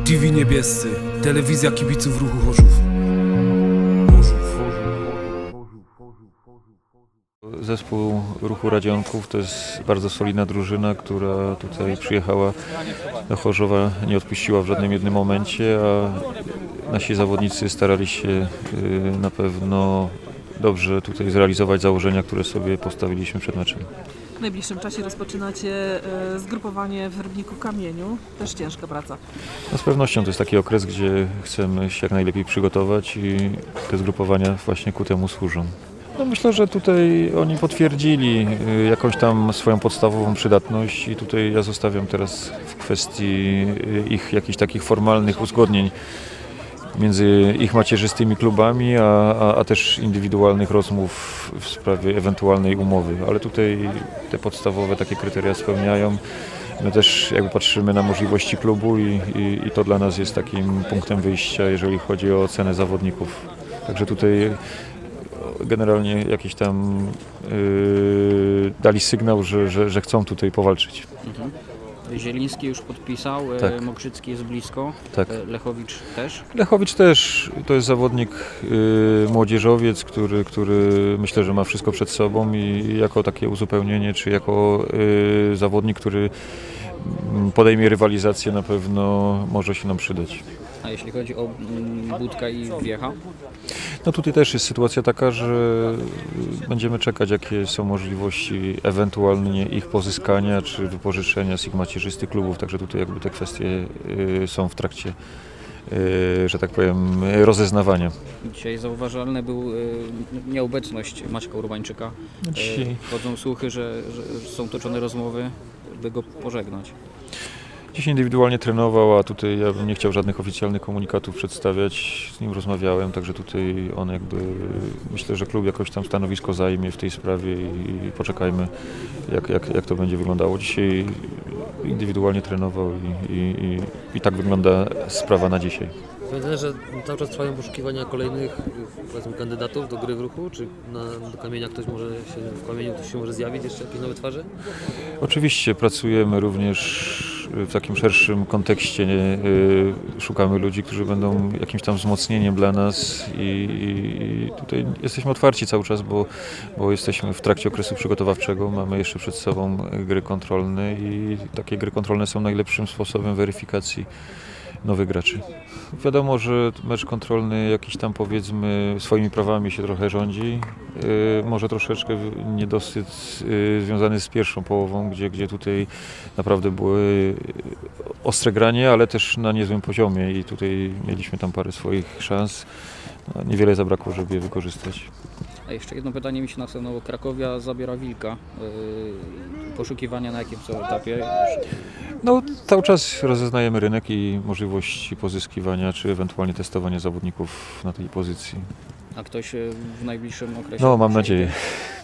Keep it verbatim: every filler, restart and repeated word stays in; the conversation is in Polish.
T V Niebiescy, telewizja kibiców ruchu Chorzów. Zespół ruchu Radzionków to jest bardzo solidna drużyna, która tutaj przyjechała do Chorzowa, nie odpuściła w żadnym jednym momencie, a nasi zawodnicy starali się na pewno dobrze tutaj zrealizować założenia, które sobie postawiliśmy przed meczem. W najbliższym czasie rozpoczynacie zgrupowanie w Rybniku Kamieniu. Też ciężka praca. No z pewnością to jest taki okres, gdzie chcemy się jak najlepiej przygotować i te zgrupowania właśnie ku temu służą. No myślę, że tutaj oni potwierdzili jakąś tam swoją podstawową przydatność i tutaj ja zostawiam teraz w kwestii ich jakichś takich formalnych uzgodnień między ich macierzystymi klubami, a, a, a też indywidualnych rozmów w sprawie ewentualnej umowy. Ale tutaj te podstawowe takie kryteria spełniają. My też jakby patrzymy na możliwości klubu i, i, i to dla nas jest takim punktem wyjścia, jeżeli chodzi o ocenę zawodników. Także tutaj generalnie jakiś tam yy, dali sygnał, że, że, że chcą tutaj powalczyć. Mhm. Zieliński już podpisał, tak. Mokrzycki jest blisko, tak. Lechowicz też? Lechowicz też, to jest zawodnik yy, młodzieżowiec, który, który myślę, że ma wszystko przed sobą i jako takie uzupełnienie, czy jako yy, zawodnik, który podejmie rywalizację, na pewno może się nam przydać. A jeśli chodzi o Budka i Wiecha? No tutaj też jest sytuacja taka, że będziemy czekać, jakie są możliwości ewentualnie ich pozyskania czy wypożyczenia z ich macierzystych klubów, także tutaj jakby te kwestie są w trakcie, że tak powiem, rozeznawania. Dzisiaj zauważalna był nieobecność Maćka Urbańczyka. Dzisiaj... Chodzą słuchy, że, że są toczone rozmowy, by go pożegnać. Dziś indywidualnie trenował, a tutaj ja bym nie chciał żadnych oficjalnych komunikatów przedstawiać. Z nim rozmawiałem, także tutaj on jakby, myślę, że klub jakoś tam stanowisko zajmie w tej sprawie i poczekajmy, jak, jak, jak to będzie wyglądało. Dzisiaj indywidualnie trenował i, i, i, i tak wygląda sprawa na dzisiaj. Pamiętam, że cały czas trwają poszukiwania kolejnych, powiedzmy, kandydatów do gry w ruchu? Czy na, do Kamienia ktoś może się, w Kamieniu ktoś się może zjawić, jeszcze jakieś nowe twarze? Oczywiście pracujemy również w takim szerszym kontekście. Yy, szukamy ludzi, którzy będą jakimś tam wzmocnieniem dla nas i, i tutaj jesteśmy otwarci cały czas, bo, bo jesteśmy w trakcie okresu przygotowawczego, mamy jeszcze przed sobą gry kontrolne i takie gry kontrolne są najlepszym sposobem weryfikacji nowych graczy. Wiadomo, że mecz kontrolny jakiś tam, powiedzmy, swoimi prawami się trochę rządzi. Yy, może troszeczkę niedosyt yy, związany z pierwszą połową, gdzie, gdzie tutaj naprawdę były ostre granie, ale też na niezłym poziomie i tutaj mieliśmy tam parę swoich szans. No, niewiele zabrakło, żeby je wykorzystać. A jeszcze jedno pytanie mi się nasunęło. Krakowia zabiera Wilka. Yy, poszukiwania na jakim są etapie? No, cały czas rozeznajemy rynek i możliwości pozyskiwania, czy ewentualnie testowania zawodników na tej pozycji. A ktoś w najbliższym okresie? No, mam nadzieję.